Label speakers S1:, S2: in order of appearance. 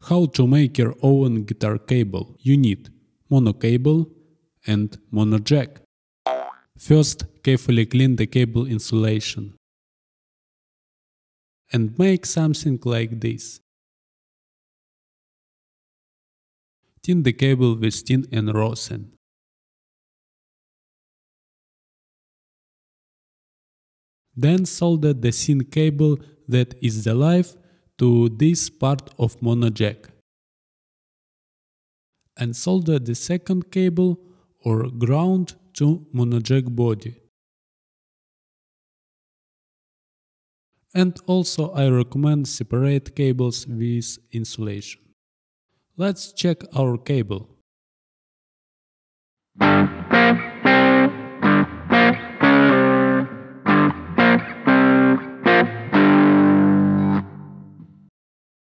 S1: How to make your own guitar cable? You need mono cable and mono jack. First, carefully clean the cable insulation and make something like this. Tin the cable with tin and rosin. Then solder the thin cable that is the live to this part of mono jack. And solder the second cable or ground to mono jack body. And also I recommend separate cables with insulation. Let's check our cable.